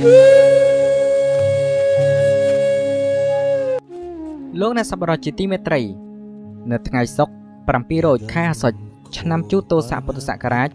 លោកអ្នកសប្បុរសជាទីមេត្រីនៅថ្ងៃសុក្រ700ខែអាសត់ឆ្នាំជូតោស័កពុទ្ធសករាជ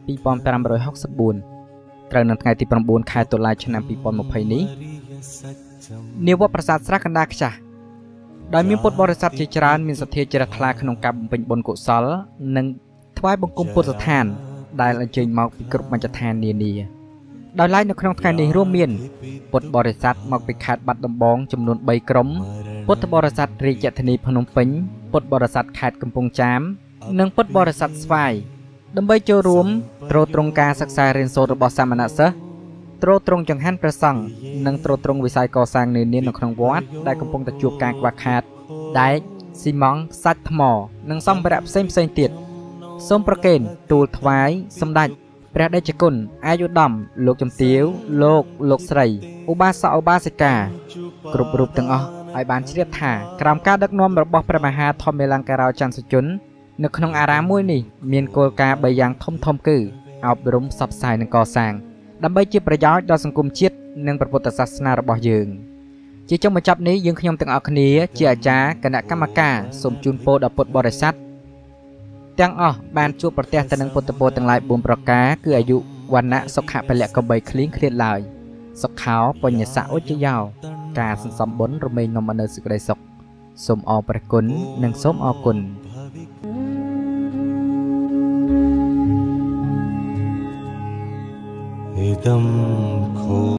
2564ត្រូវនៅថ្ងៃទី9ខែតុលាឆ្នាំ2020នេះនាវត្តប្រាសាទស្រះកណ្ដាលខ្ចាស់ដោយមានពុទ្ធបរិស័ទជាច្រើនមានសទ្ធាជ្រះថ្លាក្នុងការបំពេញបុណ្យកុសលនិងថ្វាយបង្គំពុទ្ធស្ថានដែលអញ្ជើញមកពីគ្រប់មជ្ឈដ្ឋាននានាដោយឡែកនៅក្នុងថ្ងៃនេះរួមមានពុទ្ធបរិស័ទមកពីខេត្តបាត់ដំបងចំនួន3ក្រុមពុទ្ធបរិស័ទរាជធានីភ្នំពេញពុទ្ធបរិស័ទខេត្តកំពង់ចាមនិងពុទ្ធបរិស័ទស្វាយដើម្បីចូលរួមទ្រទ្រង់ការសិក្សារៀនសូត្ររបស់សាមណសិស្សទ្រទ្រង់ចង្ហាន់ព្រះសង្ឃនិងទ្រទ្រង់វិស័យកសាងនានានៅក្នុងវត្តដែលកំពុងតែជួបការខ្វះខាតដែកស៊ីម៉ង់សាច់ថ្មនិងសម្ភារៈផ្សេងទៀតសូមប្រគេនទូលថ្វាយសម្ដេចព្រះដេចគុណអាយុឧត្តមលោកជំទាវលោកស្រីឧបាសកឧបាសិកាគ្រប់រូបទាំងអស់ឲ្យបានជ្រាបថាក្រោមការដឹកនាំរបស់ព្រះមហាធម្មលង្ការោចន្ទសុជននៅក្នុងអារាមមួយនេះមានគោលការណ៍3យ៉ាងធំគឺអប់រំផ្សព្វផ្សាយនិងកសាងដើម្បីជាប្រយោជន៍ដល់សង្គមជាតិនិងព្រះពុទ្ធសាសនារបស់យើងជាចុងបញ្ចប់នេះយើងខ្ញុំទាំងអស់គ្នាជាអាចារ្យគណៈកម្មការសូមជូនពរដល់ពុទ្ធបរិស័ទទាំងអស់បានជួបប្រទះទៅនឹងពុទ្ធពរទាំងឡាយ4ប្រការគឺអាយុវណ្ណៈសុខៈពលៈកបីឃ្លៀងឃ្លាតឡើយសុខោបញ្ញសៈឧច្ចយោការសន្សំបុណ្យរមែងនាំមកនូវសេចក្តីសុខសូមអរព្រះគុណនិងសូមអរគុណ Idam